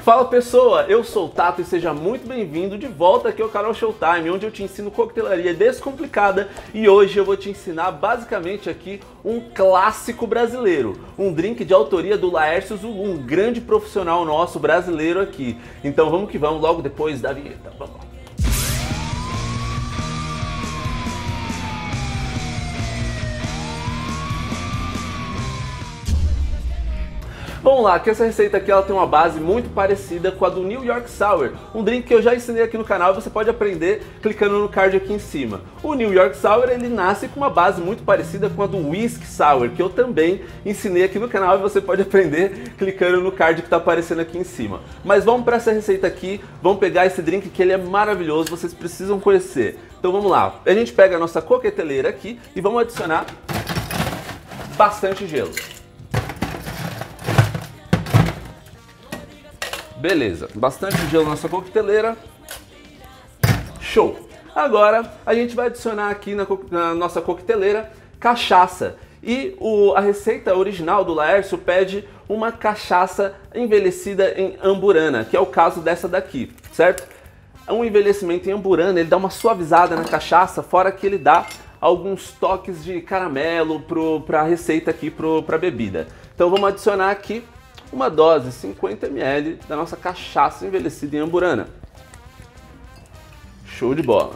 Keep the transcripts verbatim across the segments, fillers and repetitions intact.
Fala pessoa, eu sou o Tato e seja muito bem-vindo de volta aqui ao canal Showtime, onde eu te ensino coquetelaria descomplicada e hoje eu vou te ensinar basicamente aqui um clássico brasileiro, um drink de autoria do Laércio Zulu, um grande profissional nosso brasileiro aqui. Então vamos que vamos, logo depois da vinheta. Vamos lá. Vamos lá, que essa receita aqui ela tem uma base muito parecida com a do New York Sour, um drink que eu já ensinei aqui no canal e você pode aprender clicando no card aqui em cima. O New York Sour ele nasce com uma base muito parecida com a do Whiskey Sour, que eu também ensinei aqui no canal e você pode aprender clicando no card que está aparecendo aqui em cima. Mas vamos para essa receita aqui, vamos pegar esse drink que ele é maravilhoso, vocês precisam conhecer. Então vamos lá, a gente pega a nossa coqueteleira aqui e vamos adicionar bastante gelo. Beleza, bastante gelo na nossa coqueteleira. Show! Agora a gente vai adicionar aqui na, co na nossa coqueteleira cachaça. E o, a receita original do Laércio pede uma cachaça envelhecida em amburana, que é o caso dessa daqui, certo? Um envelhecimento em amburana, ele dá uma suavizada na cachaça, fora que ele dá alguns toques de caramelo para a receita aqui, para a bebida. Então vamos adicionar aqui uma dose, cinquenta mililitros, da nossa cachaça envelhecida em amburana. Show de bola.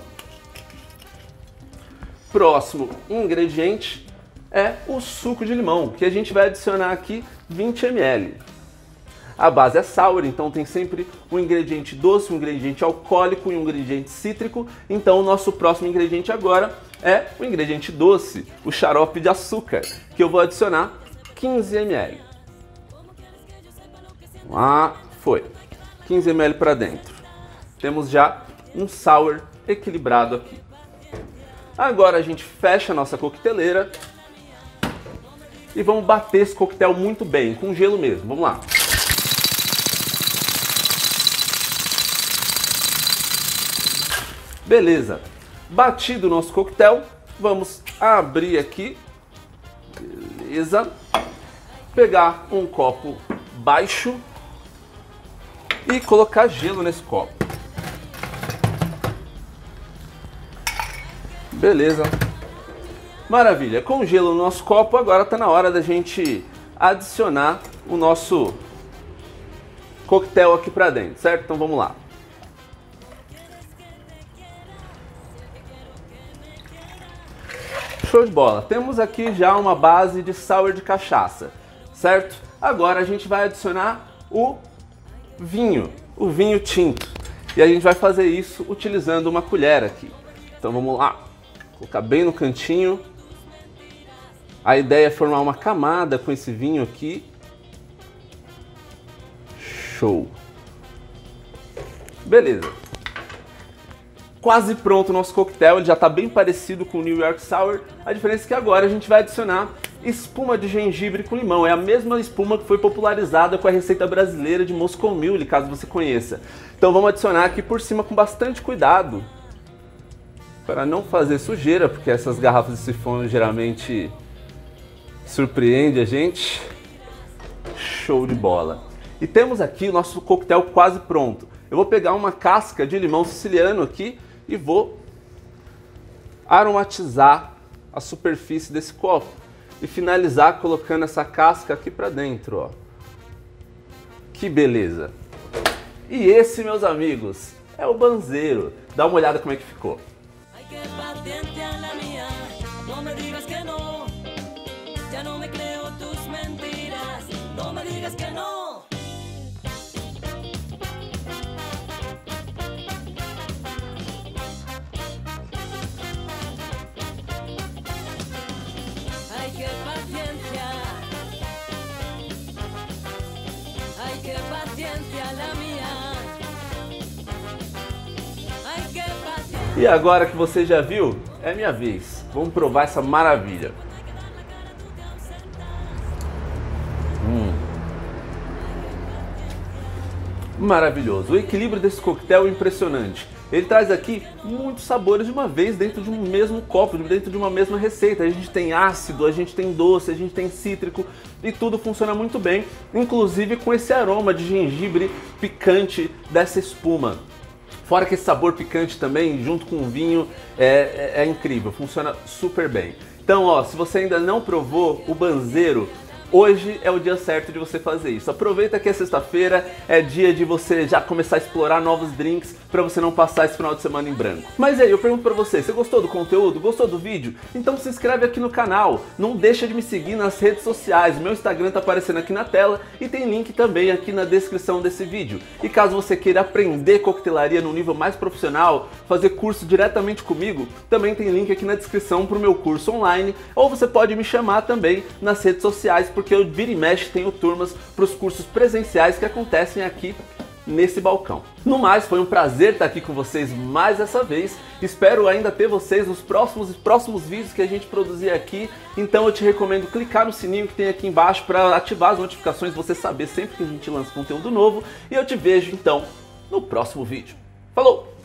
Próximo ingrediente é o suco de limão, que a gente vai adicionar aqui vinte mililitros. A base é sour, então tem sempre um ingrediente doce, um ingrediente alcoólico e um ingrediente cítrico. Então o nosso próximo ingrediente agora é o ingrediente doce, o xarope de açúcar, que eu vou adicionar quinze mililitros. Ah, foi. quinze mililitros para dentro. Temos já um sour equilibrado aqui. Agora a gente fecha a nossa coqueteleira e vamos bater esse coquetel muito bem, com gelo mesmo. Vamos lá. Beleza. Batido o nosso coquetel, vamos abrir aqui. Beleza. Pegar um copo baixo e colocar gelo nesse copo. Beleza. Maravilha. Com gelo no nosso copo, agora está na hora da gente adicionar o nosso coquetel aqui para dentro, certo? Então vamos lá. Show de bola. Temos aqui já uma base de sour de cachaça, certo? Agora a gente vai adicionar o vinho, o vinho tinto. E a gente vai fazer isso utilizando uma colher aqui. Então vamos lá, colocar bem no cantinho. A ideia é formar uma camada com esse vinho aqui. Show! Beleza. Quase pronto o nosso coquetel, ele já está bem parecido com o New York Sour. A diferença é que agora a gente vai adicionar espuma de gengibre com limão. É a mesma espuma que foi popularizada com a receita brasileira de Moscow Mule, caso você conheça. Então vamos adicionar aqui por cima com bastante cuidado, para não fazer sujeira, porque essas garrafas de sifão geralmente surpreendem a gente. Show de bola! E temos aqui o nosso coquetel quase pronto. Eu vou pegar uma casca de limão siciliano aqui e vou aromatizar a superfície desse copo. E finalizar colocando essa casca aqui pra dentro, ó. Que beleza! E esse, meus amigos, é o banzeiro. Dá uma olhada como é que ficou. E agora que você já viu, é minha vez. Vamos provar essa maravilha. Hum. Maravilhoso. O equilíbrio desse coquetel é impressionante. Ele traz aqui muitos sabores de uma vez dentro de um mesmo copo, dentro de uma mesma receita. A gente tem ácido, a gente tem doce, a gente tem cítrico e tudo funciona muito bem, inclusive com esse aroma de gengibre picante dessa espuma. Fora que esse sabor picante também, junto com o vinho, é, é, é incrível, funciona super bem. Então, ó, se você ainda não provou o Banzero, hoje é o dia certo de você fazer isso. Aproveita que é sexta-feira, é dia de você já começar a explorar novos drinks para você não passar esse final de semana em branco. Mas aí, eu pergunto para você, você gostou do conteúdo? Gostou do vídeo? Então se inscreve aqui no canal, não deixa de me seguir nas redes sociais, o meu Instagram tá aparecendo aqui na tela e tem link também aqui na descrição desse vídeo. E caso você queira aprender coquetelaria no nível mais profissional, fazer curso diretamente comigo, também tem link aqui na descrição para o meu curso online, ou você pode me chamar também nas redes sociais, porque eu vira e mexe tenho turmas para os cursos presenciais que acontecem aqui nesse balcão. No mais, foi um prazer estar aqui com vocês mais essa vez. Espero ainda ter vocês nos próximos próximos vídeos que a gente produzir aqui. Então eu te recomendo clicar no sininho que tem aqui embaixo para ativar as notificações, você saber sempre que a gente lança conteúdo novo. E eu te vejo então no próximo vídeo. Falou!